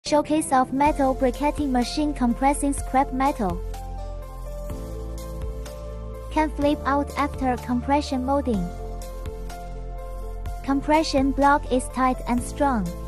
Showcase of metal briquetting machine compressing scrap metal. Can flip out after compression molding. Compression block is tight and strong.